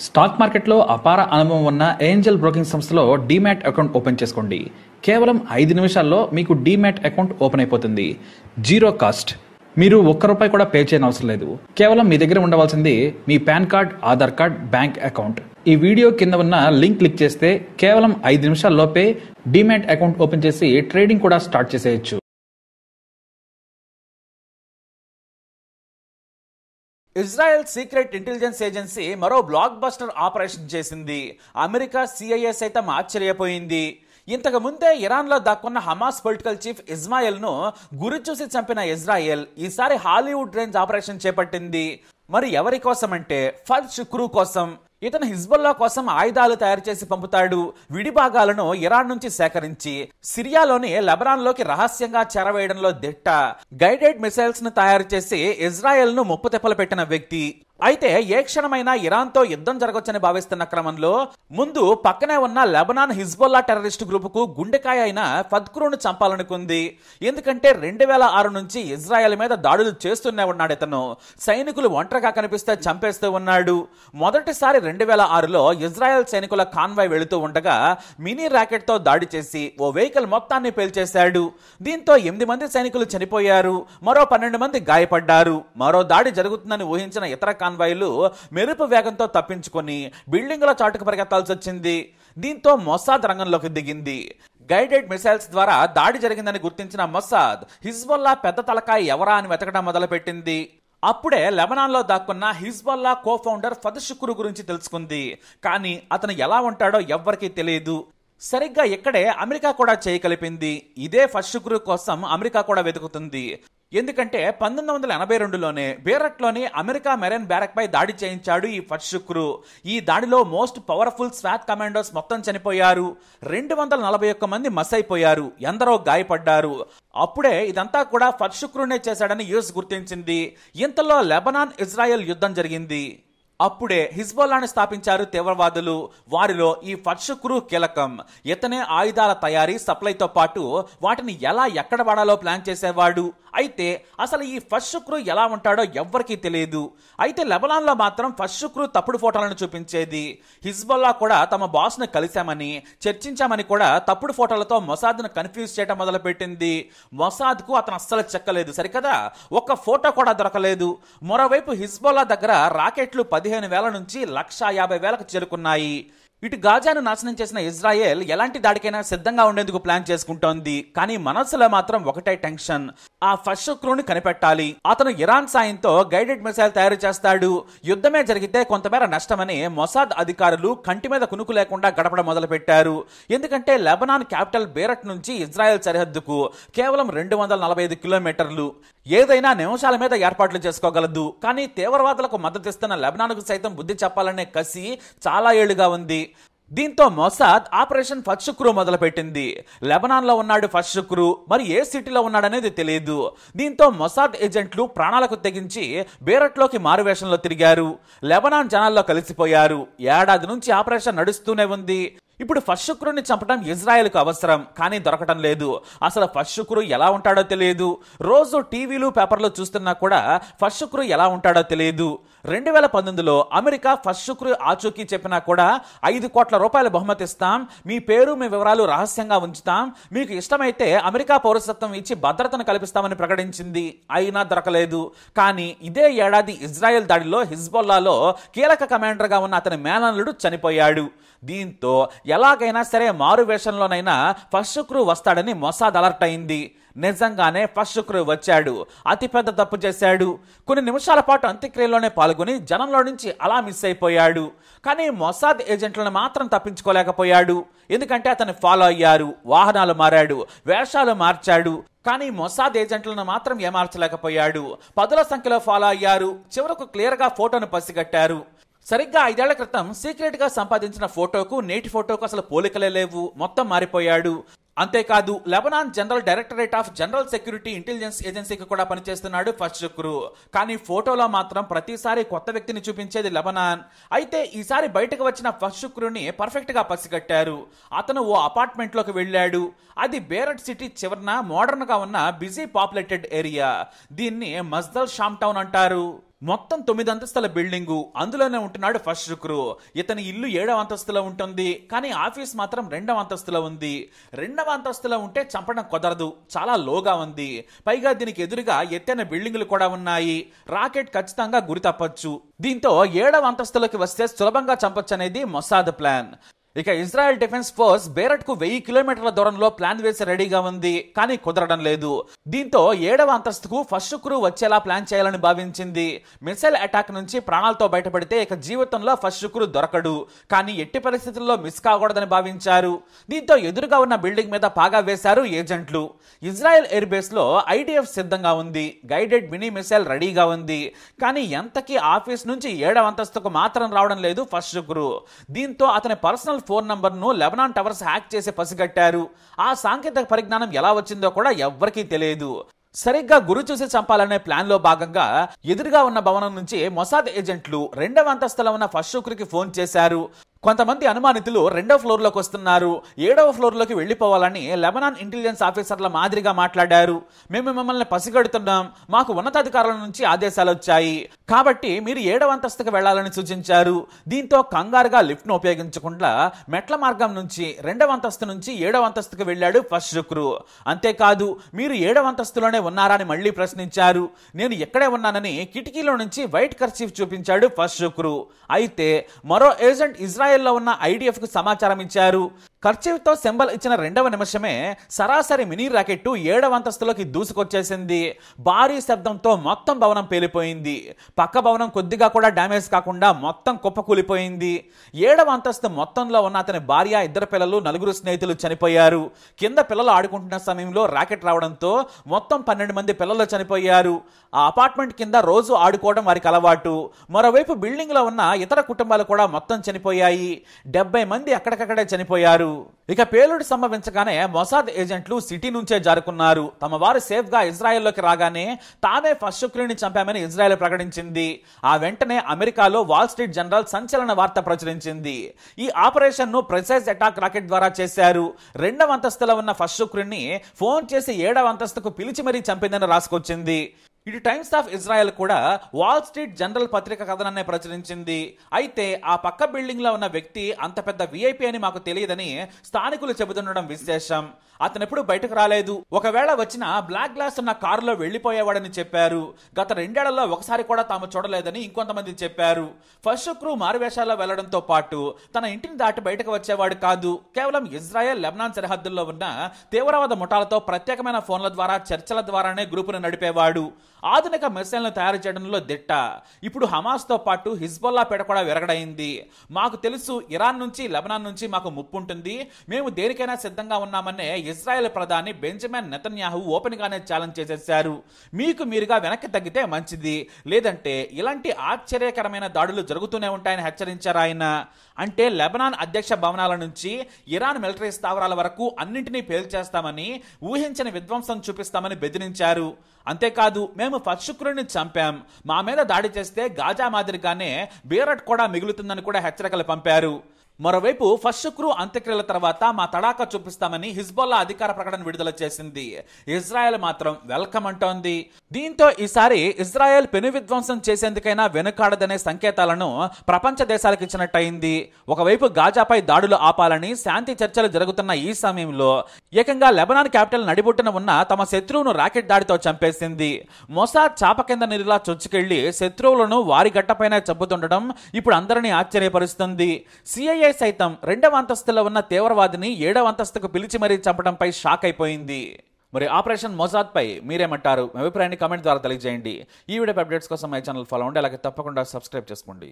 Stock మార్కెట్లో అపార అనుభవం ఉన్న ఏంజల్ బ్రోకింగ్ సంస్థలో డీమ్యాట్ అకౌంట్ ఓపెన్ చేసుకోండి. కేవలం 5 నిమిషాల్లో మీకు డీమ్యాట్ అకౌంట్ ఓపెన్ అయిపోతుంది. Zero cost. మీరు ₹1 కూడా పే చేయని అవసరం లేదు. కేవలం మీ దగ్గర ఉండవలసింది మీ pan card, Aadhaar card, bank account. ఈ వీడియో కింద ఉన్న లింక్ క్లిక్ చేస్తే కేవలం 5 నిమిషాల్లోపే డీమ్యాట్ అకౌంట్ ఓపెన్ చేసి ట్రేడింగ్ కూడా స్టార్ట్ చేసేయచ్చు. ఇజ్రాయెల్ సీక్రెట్ ఇంటెలిజెన్స్ ఏజెన్సీ మరో బ్లాక్ బస్టర్ ఆపరేషన్ చేసింది. అమెరికా CIA సైతం ఆశ్చర్యపోయింది. ఇంతకు ముందే ఇరాన్లో దాక్కున్న హమాస్ పొలిటికల్ చీఫ్ ఇస్మాయిల్ ను గురి చూసి చంపిన ఇజ్రాయెల్ ఈసారి హాలీవుడ్ రేంజ్ ఆపరేషన్ చేపట్టింది. మరి ఎవరి కోసం అంటే ఫద్ షుక్రూ కోసం. ఇతను హిజ్బుల్లా కోసం ఆయుధాలు తయారు చేసి పంపుతాడు. విడిభాగాలను ఇరాన్ నుంచి సేకరించి సిరియాలోని లెబనాన్ లోకి రహస్యంగా చేరవేయడంలో దిట్ట. గైడెడ్ మిసైల్స్ ను తయారు చేసి ఇజ్రాయెల్ ను ముప్పుతిప్పలు పెట్టిన వ్యక్తి. అయితే ఏ క్షణమైనా ఇరాన్ తో యుద్ధం జరగొచ్చని భావిస్తున్న క్రమంలో ముందు పక్కనే ఉన్న లెబనాన్ హిజ్బుల్లా టెర్రరిస్ట్ గ్రూప్ కు గుండెకాయ అయిన ఫద్క్రూను చంపాలనుకుంది. ఎందుకంటే 2006 నుంచి ఇజ్రాయెల్ మీద దాడులు చేస్తూనే ఉన్నాడు ఇతను. సైనికులు ఒంటరిగా కనిపిస్తే చంపేస్తూ ఉన్నాడు. మొదటిసారి 2006లో ఇజ్రాయెల్ సైనికుల కాన్వాయ్ వెళుతూ ఉండగా మినీ రాకెట్ తో దాడి చేసి ఓ వెహికల్ మొత్తాన్ని పేల్చేశాడు. దీంతో 8 మంది సైనికులు చనిపోయారు. మరో 12 మంది గాయపడ్డారు. మరో దాడి జరుగుతుందని ఊహించిన ఇతర కాన్వాయ్లు మెరుపు వేగంతో తప్పించుకొని బిల్డింగుల చాటుకు పరిగెత్తాల్సి వచ్చింది. దీంతో మొసాద్ రంగంలోకి దిగింది. గైడెడ్ మిసైల్స్ ద్వారా దాడి జరిగిందని గుర్తించిన మొసాద్ హిజ్బుల్లా పెద్ద తలకాయ ఎవరా అని వెతకడం మొదలుపెట్టింది. అప్పుడే లెబనాన్ లో దాక్కున్న హిజ్బుల్లా కో ఫౌండర్ ఫద్ షుక్రూ గురించి తెలుసుకుంది. కానీ అతను ఎలా ఉంటాడో ఎవ్వరికీ తెలియదు. సరిగ్గా ఇక్కడే అమెరికా కూడా చేయగలిపింది. ఇదే ఫద్ షుక్రూ కోసం అమెరికా కూడా వెతుకుతుంది. ఎందుకంటే 1982లోనే బేరట్లోని అమెరికా మెరైన్ బ్యారక్ పై దాడి చేయించాడు ఈ ఫద్ షుక్రూ. ఈ దాడిలో మోస్ట్ పవర్ఫుల్ స్వాట్ కమాండోస్ మొత్తం చనిపోయారు. 241 మంది మస్ అయిపోయారు. ఎందరో గాయపడ్డారు. అప్పుడే ఇదంతా కూడా ఫద్ షుక్రూనే చేశాడని యుఎస్ గుర్తించింది. ఇంతలో లెబనాన్ ఇజ్రాయెల్ యుద్ధం జరిగింది. అప్పుడే హిజ్బుల్లాని స్థాపించారు తీవ్రవాదులు. వారిలో ఈ ఫద్ షుక్రూ కీలకం. ఇతనే ఆయుధాల తయారీ, సప్లైతో పాటు వాటిని ఎలా ఎక్కడ వాడాలో ప్లాన్ చేసేవాడు. అయితే అసలు ఈ ఫద్ షుక్రూ ఎలా ఉంటాడో ఎవ్వరికీ తెలియదు. అయితే లెబనాన్ లో మాత్రం ఫద్ షుక్రూ తప్పుడు ఫోటోలను చూపించేది. హిజ్బుల్లా కూడా తమ బాస్ ను కలిశామని, చర్చించామని కూడా తప్పుడు ఫోటోలతో మొసాద్ ను కన్ఫ్యూజ్ చేయడం మొదలుపెట్టింది. మొసాద్ కు అతను అస్సలు చెక్కలేదు సరికదా, ఒక్క ఫోటో కూడా దొరకలేదు. మరోవైపు హిజ్బుల్లా దగ్గర రాకెట్లు 15,000 నుంచి 150,000కు చేరుకున్నాయి. ఇటు గాజాను నాశనం చేసిన ఇజ్రాయెల్ ఎలాంటి దాడికైనా సిద్ధంగా ఉండేందుకు ప్లాన్ చేసుకుంటోంది. కానీ మనసులో మాత్రం ఒకటే టెన్షన్, ఆ ఫద్ షుక్రూని కనిపెట్టాలి. అతను ఇరాన్ సాయంతో గైడెడ్ మిసైల్ తయారు చేస్తాడు. యుద్ధమే జరిగితే కొంతమేర నష్టమని మొసాద్ అధికారులు కంటి మీద కునుకు లేకుండా గడపడం మొదలు పెట్టారు. ఎందుకంటే లెబనాన్ క్యాపిటల్ బేరట్ నుంచి ఇజ్రాయెల్ సరిహద్దుకు కేవలం 245 కిలోమీటర్లు. ఏదైనా నిమిషాల మీద ఏర్పాట్లు చేసుకోగలదు. కానీ తీవ్రవాదులకు మద్దతిస్తున్న లెబనాన్కు సైతం బుద్ధి చెప్పాలనే కసి చాలా ఏళ్లుగా ఉంది. దీంతో మొసాద్ ఆపరేషన్ ఫద్ షుక్రూ మొదలుపెట్టింది. లెబనాన్ లో ఉన్నాడు ఫద్ షుక్రూ, మరి ఏ సిటీలో ఉన్నాడనేది తెలియదు. దీంతో మొసాద్ ఏజెంట్లు ప్రాణాలకు తెగించి బేరట్లోకి మారువేషంలో తిరిగారు. లెబనాన్ జనాల్లో కలిసిపోయారు. ఏడాది నుంచి ఆపరేషన్ నడుస్తూనే ఉంది. ఇప్పుడు ఫద్ షుక్రూని చంపడం ఇజ్రాయెల్కు అవసరం, కానీ దొరకటం లేదు. అసలు ఫద్ షుక్రూ ఎలా ఉంటాడో తెలియదు. రోజు టీవీలు పేపర్లు చూస్తున్నా కూడా ఫద్ షుక్రూ ఎలా ఉంటాడో తెలియదు. 2019లో అమెరికా ఫద్ షుక్రూ ఆచూకీ చెప్పినా కూడా ₹5 కోట్ల బహుమతి ఇస్తాం, మీ పేరు మీ వివరాలు రహస్యంగా ఉంచుతాం, మీకు ఇష్టమైతే అమెరికా పౌరసత్వం ఇచ్చి భద్రతను కల్పిస్తామని ప్రకటించింది. అయినా దొరకలేదు. కానీ ఇదే ఏడాది ఇజ్రాయెల్ దాడిలో హిజ్బుల్లాలో కీలక కమాండర్ గా ఉన్న అతని మేనల్లుడు చనిపోయాడు. దీంతో ఎలాగైనా సరే మారు వేషంలోనైనా ఫద్ షుక్రూ వస్తాడని మొసాద్ అలర్ట్ అయింది. నిజంగానే ఫద్ షుక్రూ వచ్చాడు. అతిపెద్ద తప్పు చేశాడు. కొన్ని నిమిషాల పాటు అంత్యక్రియలోనే పాల్గొని జనంలో నుంచి అలా మిస్ అయిపోయాడు. కానీ మొసాద్ ఏజెంట్లను మాత్రం తప్పించుకోలేకపోయాడు. ఎందుకంటే అతన్ని ఫాలో అయ్యారు. వాహనాలు మారాడు, వేషాలు మార్చాడు. కానీ మొసాద్ ఏజెంట్లను మాత్రం ఏమార్చలేకపోయాడు. 10ల సంఖ్యలో ఫాలో అయ్యారు. చివరకు క్లియర్ గా ఫోటోను పసిగట్టారు. సరిగ్గా 5 ఏళ్ల క్రితం సీక్రెట్ గా సంపాదించిన ఫోటోకు నేటి ఫోటోకు అసలు పోలికలే లేవు. మొత్తం మారిపోయాడు. అంతేకాదు Lebanon general directorate of general security intelligence ఏజెన్సీకి కూడా పనిచేస్తున్నాడు ఫద్ షుక్రూ. కానీ ఫోటోలో మాత్రం ప్రతిసారి కొత్త వ్యక్తిని చూపించేది లెబనాన్. అయితే ఈసారి బయటకు వచ్చిన ఫద్ షుక్రూని పర్ఫెక్ట్ గా పసిగట్టారు. అతను ఓ అపార్ట్మెంట్ లోకి వెళ్ళాడు. అది బేరట్ సిటీ చివరన మోడర్న్ గా ఉన్న బిజీ పాపులేటెడ్ ఏరియా. దీన్ని మజ్దల్ షామ్ టౌన్ అంటారు. మొత్తం 9 అంతస్తుల బిల్డింగు, అందులోనే ఉంటున్నాడు ఫస్ట్ శుక్రు. ఇతని ఇల్లు 7వ అంతస్తులో ఉంటుంది, కానీ ఆఫీస్ మాత్రం 2వ అంతస్తులో ఉంది. 2వ అంతస్తులో ఉంటే చంపడం కుదరదు, చాలా లోగా ఉంది. పైగా దీనికి ఎదురుగా ఎత్తైన బిల్డింగులు కూడా ఉన్నాయి. రాకెట్ ఖచ్చితంగా గురి తప్పొచ్చు. దీంతో 7వ అంతస్తులోకి వస్తే సులభంగా చంపొచ్చు అనేది మొసాద్ ప్లాన్. ఇక ఇజ్రాయెల్ డిఫెన్స్ ఫోర్స్ బేరట్ కు 1000 కిలోమీటర్ల దూరంలో ప్లాన్ వేసి రెడీగా ఉంది, కానీ కుదరడం లేదు. దీంతో 7వ అంతస్తుకు ఫస్ట్ శుక్రు వచ్చేలా ప్లాన్ చేయాలని భావించింది. మిసైల్ అటాక్ నుంచి ప్రాణాలతో బయటపడితే ఇక జీవితంలో ఫస్ట్ శుక్రు దొరకడు, కానీ ఎట్టి పరిస్థితుల్లో మిస్ కాకూడదని భావించారు. దీంతో ఎదురుగా ఉన్న బిల్డింగ్ మీద పాగా వేశారు ఏజెంట్లు. ఇజ్రాయెల్ ఎయిర్ బేస్ లో IDF సిద్ధంగా ఉంది, గైడెడ్ మినీ మిసైల్ రెడీగా ఉంది. కానీ ఎంతకీ ఆఫీస్ నుంచి 7వ అంతస్తుకు మాత్రం రావడం లేదు ఫస్ట్ శుక్రు. దీంతో అతని పర్సనల్ ఫోన్ నంబర్ ను లెబనాన్ టవర్స్ హ్యాక్ చేసి పసిగట్టారు. ఆ సాంకేతిక పరిజ్ఞానం ఎలా వచ్చిందో కూడా ఎవ్వరికీ తెలియదు. సరిగ్గా గురి చూసి చంపాలనే ప్లాన్ లో భాగంగా ఎదురుగా ఉన్న భవనం నుంచి మొసాద్ ఏజెంట్లు 2వ అంతస్తులో ఉన్న ఫస్ట్ శుక్రుకి ఫోన్ చేశారు. కొంతమంది అనుమానితులు 2వ ఫ్లోర్ లోకి వస్తున్నారు, 7వ ఫ్లోర్ లోకి వెళ్లిపోవాలని లెబనాన్ ఇంటెలిజెన్స్ ఆఫీసర్ల మాదిరిగా మాట్లాడారు. మేము మిమ్మల్ని పసిగడుతున్నాం, మాకు ఉన్నతాధికారుల నుంచి ఆదేశాలు వచ్చాయి, కాబట్టి మీరు 7వ అంతస్తుకు వెళ్లాలని సూచించారు. దీంతో కంగారుగా లిఫ్ట్ ను ఉపయోగించకుండా మెట్ల మార్గం నుంచి 2వ అంతస్తు నుంచి 7వ అంతస్తుకు వెళ్లాడు ఫస్ట్ శుక్రు. అంతేకాదు, మీరు 7వ అంతస్తులోనే ఉన్నారా అని మళ్లీ ప్రశ్నించారు. నేను ఎక్కడే ఉన్నానని కిటికీలో నుంచి వైట్ కర్చీఫ్ చూపించాడు ఫస్ట్ శుక్రు. అయితే మరో ఏజెంట్ ఇజ్రాయెల్లో ఉన్న IDF కు సమాచారం ఇచ్చారు. కర్చీఫ్ తో సింబల్ ఇచ్చిన 2వ నిమిషమే సరాసరి మినీ రాకెట్ 7వ అంతస్తులోకి దూసుకొచ్చేసింది. భారీ శబ్దంతో మొత్తం భవనం పేలిపోయింది. పక్క భవనం కొద్దిగా కూడా డ్యామేజ్ కాకుండా మొత్తం కుప్పకూలిపోయింది. 7వ అంతస్తు మొత్తంలో ఉన్న అతని భార్య, 2 పిల్లలు, 4 స్నేహితులు చనిపోయారు. కింద పిల్లలు ఆడుకుంటున్న సమయంలో రాకెట్ రావడంతో మొత్తం 12 మంది పిల్లలు చనిపోయారు. ఆ అపార్ట్మెంట్ కింద రోజు ఆడుకోవడం వారికి అలవాటు. మరోవైపు బిల్డింగ్ లో ఉన్న ఇతర కుటుంబాలు కూడా మొత్తం చనిపోయాయి. 70 మంది అక్కడికక్కడే చనిపోయారు. ఇక పేలుడు సంభవించగానే మొసాద్ ఏజెంట్లు సిటీ నుంచే జారుకున్నారు. తమ వారు సేఫ్ గా ఇజ్రాయెల్లోకి రాగానే తామే ఫస్ట్ శుక్రుని చంపామని ఇజ్రాయెల్ ప్రకటించింది. ఆ వెంటనే అమెరికాలో వాల్ స్ట్రీట్ జర్నల్ సంచలన వార్త ప్రచురించింది. ఈ ఆపరేషన్ ను ప్రెసైజ్ అటాక్ రాకెట్ ద్వారా చేశారు. 2వ అంతస్తులో ఉన్న ఫస్ట్ శుక్రుని ఫోన్ చేసి 7వ అంతస్తుకు పిలిచి మరీ చంపిందని రాసుకొచ్చింది. ఇటు టైమ్స్ ఆఫ్ ఇజ్రాయెల్ కూడా వాల్ స్ట్రీట్ జర్నల్ పత్రిక కథనాన్ని ప్రచురించింది. అయితే ఆ పక్క బిల్డింగ్ లో ఉన్న వ్యక్తి అంత పెద్ద VIP అని మాకు తెలియదని స్థానికులు చెబుతుండడం విశేషం. అతను ఎప్పుడు బయటకు రాలేదు, ఒకవేళ వచ్చిన బ్లాక్ గ్లాస్ ఉన్న కారులో వెళ్లిపోయేవాడని చెప్పారు. గత 2 ఏళ్లలో ఒకసారి కూడా తాము చూడలేదని ఇంకొంతమంది చెప్పారు. ఫస్ట్ శుక్రు మారువేషాల్లో వెళ్లడంతో పాటు తన ఇంటిని దాటి బయటకు వచ్చేవాడు కాదు. కేవలం ఇజ్రాయెల్ లెబనాన్ సరిహద్దుల్లో ఉన్న తీవ్రవాద ముఠాలతో ప్రత్యేకమైన ఫోన్ల ద్వారా చర్చల ద్వారానే గ్రూపును నడిపేవాడు. ఆధునిక మిసైల్ను తయారు చేయడంలో దిట్ట. ఇప్పుడు హమాస్ తో పాటు హిజ్బుల్లా పేట కూడా విరగడైంది. మాకు తెలుసు, ఇరాన్ నుంచి, లెబనాన్ నుంచి మాకు ముప్పు ఉంటుంది, మేము దేనికైనా సిద్ధంగా ఉన్నామనే ఇజ్రాయెల్ ప్రధాని బెంజమిన్ నెతన్యాహు ఓపెన్ గానే ఛాలెంజ్ చేసేశారు. మీకు మీరుగా వెనక్కి తగ్గితే మంచిది, లేదంటే ఇలాంటి ఆశ్చర్యకరమైన దాడులు జరుగుతూనే ఉంటాయని హెచ్చరించారు ఆయన. అంటే లెబనాన్ అధ్యక్ష భవనాల నుంచి ఇరాన్ మిలిటరీ స్థావరాల వరకు అన్నింటినీ పేల్చేస్తామని, ఊహించని విధ్వంసం చూపిస్తామని బెదిరించారు. అంతేకాదు, మేము ఫస్ట్ శుక్రుని చంపాం, మా మీద దాడి చేస్తే గాజా మాదిరిగానే బేరట్ కూడా మిగులుతుందని కూడా హెచ్చరికలు పంపారు. మరోవైపు ఫస్ట్ శుక్రు అంత్యక్రియల తర్వాత మా తడాకా చూపిస్తామని హిజ్బుల్లా అధికార ప్రకటన విడుదల చేసింది. ఇజ్రాయెల్ మాత్రం వెల్కమ్ అంటోంది. దీంతో ఈసారి ఇజ్రాయెల్ పెను విధ్వంసం చేసేందుకైనా వెనుకాడదనే సంకేతాలను ప్రపంచ దేశాలకు ఇచ్చినట్టయింది. ఒకవైపు గాజాపై దాడులు ఆపాలని శాంతి చర్చలు జరుగుతున్న ఈ సమయంలో ఏకంగా లెబనాన్ క్యాపిటల్ నడిబొట్టున ఉన్న తమ శత్రువును రాకెట్ దాడితో చంపేసింది. మొసాద్ చాప కింద నీరులా చొచ్చుకెళ్లి శత్రువులను వారి గట్టపైన చంపుతుండడం ఇప్పుడు అందరినీ ఆశ్చర్యపరుస్తుంది. CIA సైతం 2వ అంతస్తులో ఉన్న తీవ్రవాదిని 7వ అంతస్తుకు పిలిచి మరీ చంపడంపై షాక్ అయిపోయింది. మరి ఆపరేషన్ మొసాద్ పై మీరేమంటారు? మీ అభిప్రాయాన్ని కామెంట్ ద్వారా తెలియజేయండి. ఈ వీడియో అప్డేట్స్ కోసం మై ఛానల్ ఫాలో అవ్వండి, అలాగే తప్పకుండా సబ్స్క్రైబ్ చేసుకోండి.